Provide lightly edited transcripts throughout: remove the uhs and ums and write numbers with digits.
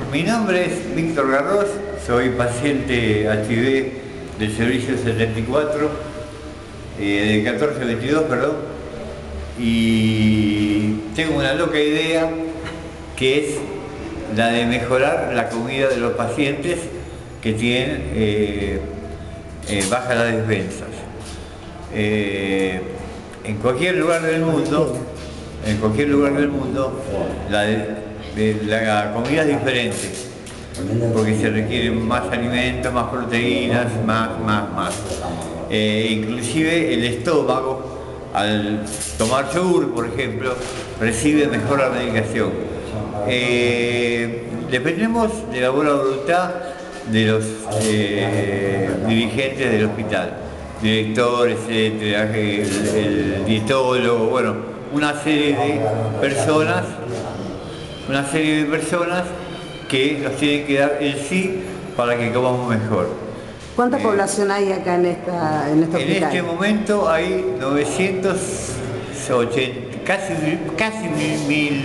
Mi nombre es Víctor Garros, soy paciente HIV del servicio 74, del 1422, perdón, y tengo una loca idea que es la de mejorar la comida de los pacientes que tienen bajas las despensas. En cualquier lugar del mundo, la comida es diferente, porque se requieren más alimentos, más proteínas, más. Inclusive el estómago, al tomar yogur, por ejemplo, recibe mejor la medicación. Dependemos de la buena voluntad de los dirigentes del hospital, directores, etcétera, el dietólogo, bueno, una serie de personas que nos tienen que dar el sí para que comamos mejor. ¿Cuánta población hay acá en este hospital? En este momento hay 980, casi 1000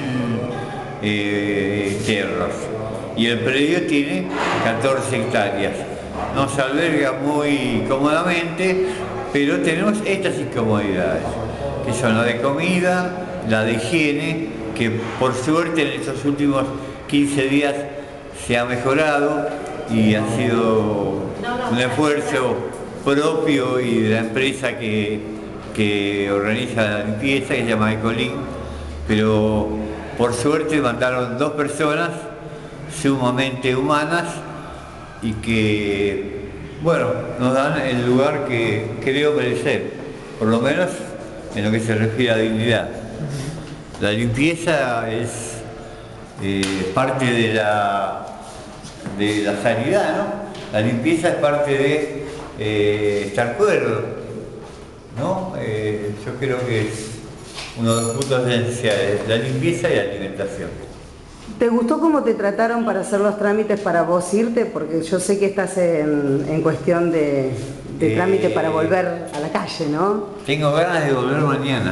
tierras, y el predio tiene 14 hectáreas. Nos alberga muy cómodamente, pero tenemos estas incomodidades, que son la de comida, la de higiene, que por suerte en estos últimos 15 días se ha mejorado y ha sido un esfuerzo propio y de la empresa que organiza la limpieza, que se llama Ecolin, pero por suerte mandaron 2 personas sumamente humanas y que, bueno, nos dan el lugar que creo merecer, por lo menos en lo que se refiere a dignidad. La limpieza es parte de la sanidad, ¿no? La limpieza es parte de estar cuerdo, ¿no? Yo creo que es uno de los puntos esenciales, la limpieza y la alimentación. ¿Te gustó cómo te trataron para hacer los trámites para vos irte? Porque yo sé que estás en cuestión de trámite para volver a la calle, ¿no? Tengo ganas de volver mañana.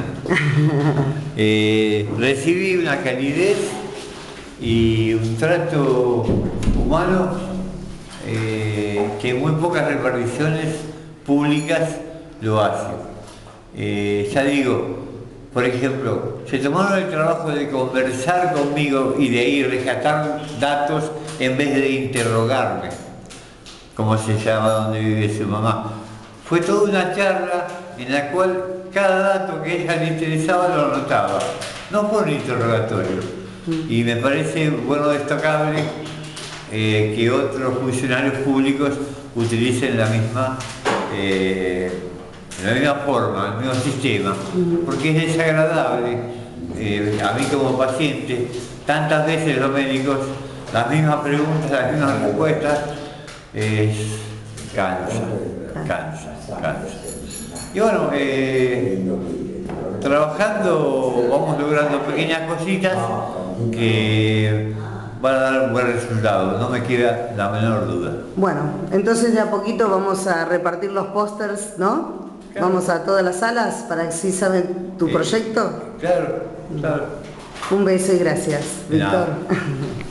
Recibí una calidez y un trato humano que muy pocas reparticiones públicas lo hacen. Ya digo, por ejemplo, se tomaron el trabajo de conversar conmigo y de ahí rescatar datos en vez de interrogarme, como se llama donde vive su mamá. Fue toda una charla en la cual cada dato que a ella le interesaba lo anotaba, no fue un interrogatorio. Y me parece bueno, destacable que otros funcionarios públicos utilicen la misma forma, el mismo sistema, porque es desagradable. A mí como paciente, tantas veces los médicos, las mismas preguntas, las mismas respuestas, cansa. Y bueno, trabajando vamos logrando pequeñas cositas que van a dar un buen resultado, no me queda la menor duda. Bueno, entonces de a poquito vamos a repartir los pósters, ¿no? Claro. Vamos a todas las salas para que sí saben tu proyecto. Claro. Un beso y gracias, Víctor.